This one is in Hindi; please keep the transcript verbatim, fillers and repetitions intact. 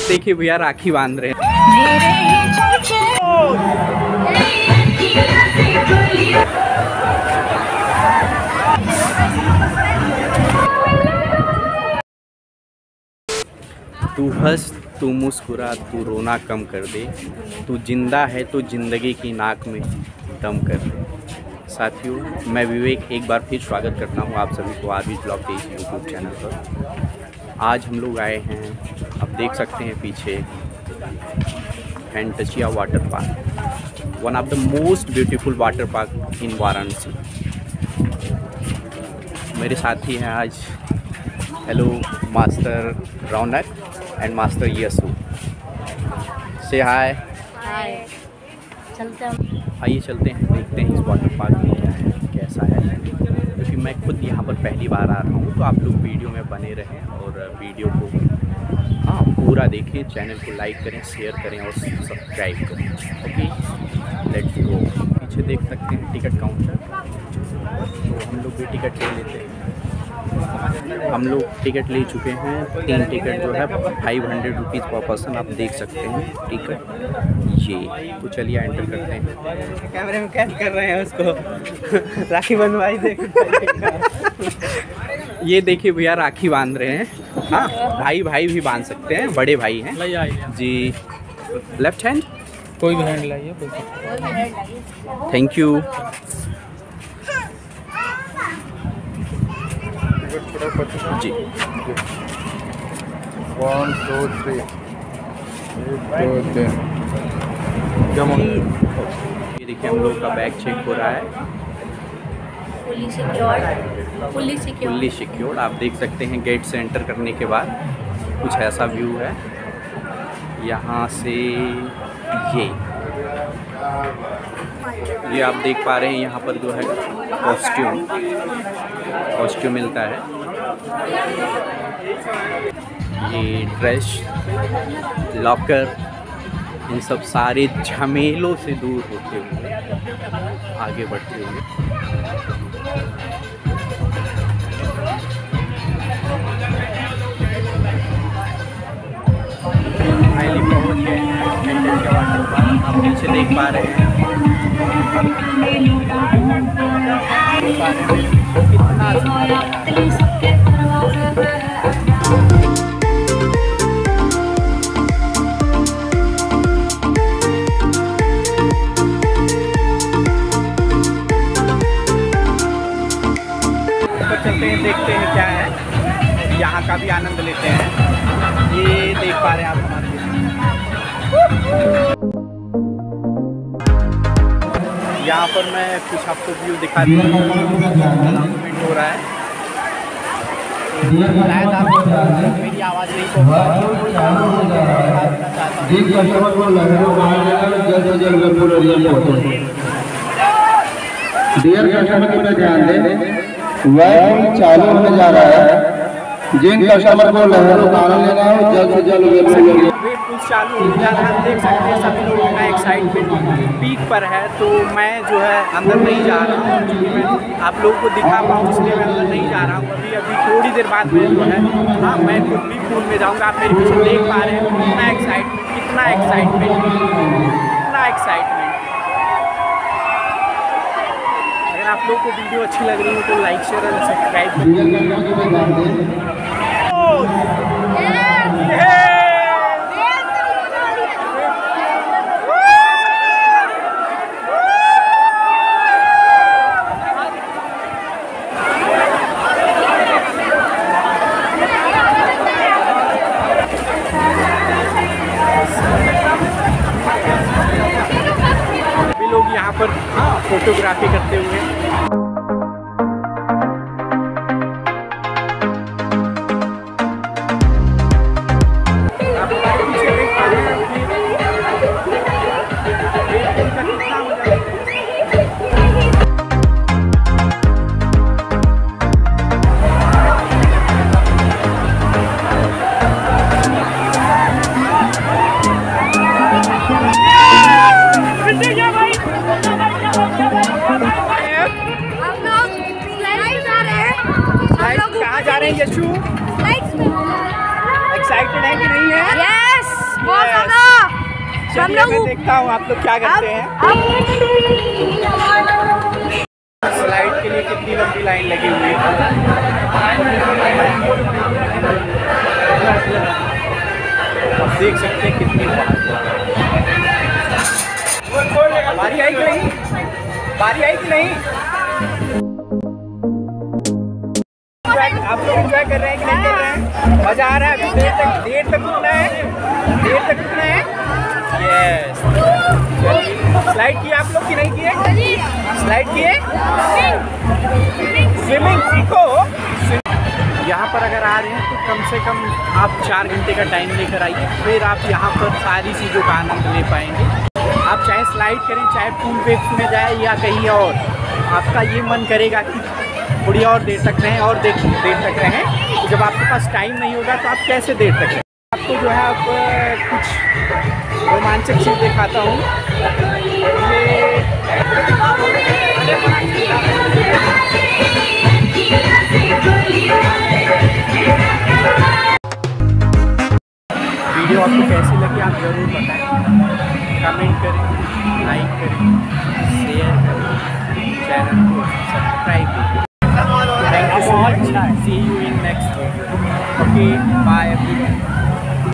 देखिए भैया राखी बांध रहे हैं। तू हंस, तू मुस्कुरा, तू रोना कम कर दे, तू जिंदा है तो जिंदगी की नाक में दम कर दे। साथियों, मैं विवेक एक बार फिर स्वागत करता हूँ आप सभी को आरवीज ब्लॉग तेईस यूट्यूब चैनल पर। आज हम लोग आए हैं, आप देख सकते हैं पीछे, Fantasia water park, one of the most beautiful water park in Varanasi. मेरे साथी हैं आज hello master Raunak and master Yashu. से हाय हाय। चलते हैं, आइए चलते हैं, देखते हैं इस वाटर पार्क में क्या है, कैसा है। क्योंकि मैं खुद यहाँ पर पहली बार आ रहा हूँ, तो आप लोग वीडियो में बने रहें और वीडियो को हाँ पूरा देखें, चैनल को लाइक करें, शेयर करें और सब्सक्राइब करें। Okay, let's go. पीछे देख सकते हैं टिकट काउंटर, तो हम लोग भी टिकट ले लेते हैं। हम लोग टिकट ले चुके हैं, तीन टिकट जो है five hundred rupees per person, आप देख सकते हैं टिकट ये। तो चलिए एंटर करते हैं। कैमरे में कैच कर रहे हैं उसको राखी बंधवाई देख। ये देखिए भैया राखी बांध रहे हैं। हाँ, भाई भाई भी बांध सकते हैं, बड़े भाई हैं जी। लेफ्ट हैंड, कोई भी हैंड लाइए, थैंक यू। जी वन टू थ्री, एक दो तीन। ये देखिए हम लोग का बैग चेक हो रहा है, fully secured, fully secured. Fully secured. आप देख सकते हैं गेट से एंटर करने के बाद कुछ ऐसा व्यू है यहाँ से। ये ये आप देख पा रहे हैं, यहाँ पर जो है कॉस्ट्यूम कॉस्ट्यूम मिलता है। ये ड्रेस, लॉकर, इन सब सारे झमेलों से दूर होते हुए आगे बढ़ते हुए फाइनली पहुंच गए हैं फैंटासिया वाटर पार्क। आप पीछे देख पा रहे हैं कितना चलते हैं, देखते हैं क्या है, यहाँ का भी आनंद लेते हैं। ये देख पा रहे हैं आप हमारे यहाँ पर। मैं कुछ आपको व्यू दिखा दूँ, मूवमेंट हो रहा है, शायद आप मेरी आवाज़ नहीं वह चालू होने जा रहा है। जिन कस्टमर को लहरों का आनंद लेना है जल्द से जल्द वेट चालू हो जा रहा है। देख सकते हैं सभी लोगों का एक्साइटमेंट पीक पर है। तो मैं जो है अंदर नहीं जा रहा हूँ, क्योंकि मैं आप लोगों को दिखा पाऊँ इसलिए मैं अंदर नहीं जा रहा हूँ। अभी अभी थोड़ी देर बाद में जो है हाँ मैं खुद भी पूल में जाऊँगा। आप मेरे पीछे देख पा रहे हैं कितना एक्साइटमेंट, कितना एक्साइटमेंट, कितना एक्साइटमेंट। आप लोगों को वीडियो अच्छी लग रही हो तो लाइक शेयर और सब्सक्राइब करें। सभी लोग यहाँ पर हाँ फोटोग्राफी करते हुए। जा रहे हैं यशु? एक्साइटेड है कि नहीं है? यस। बहुत ज्यादा। चलिए मैं देखता हूँ आप लोग क्या करते हैं। स्लाइड के लिए कितनी लंबी लाइन लगी हुई है। आप देख सकते हैं कितनी बारी आई कि नहीं, बारी आई कि नहीं। आप लोग एंजॉय कर रहे हैं कि नहीं कर रहे हैं? मजा आ रहा है? अभी देर तक देर तक रुकना है, देर तक रुकना है। यस, स्लाइड किए आप लोग कि नहीं किए? स्लाइड किए? स्विमिंग सीखो। यहाँ पर अगर आ रहे हैं तो कम से कम आप चार घंटे का टाइम लेकर आइए, फिर आप यहाँ पर सारी चीज़ों का आनंद ले पाएंगे। आप चाहे स्लाइड करें, चाहे पूल पे में जाए या कहीं और, आपका ये मन करेगा कि थोड़ी और देर तक रहें और देर देर तक रहें। तो जब आपके पास टाइम नहीं होगा तो आप कैसे देर तक रहें। आपको जो है आप कुछ रोमांचक चीज़ दिखाता हूँ। वीडियो आपको कैसी लगी आप ज़रूर बताएं, कमेंट करें, लाइक करें, शेयर करें, चैनल को सब्सक्राइब करें। Thank you so much. See you in next video. Okay bye.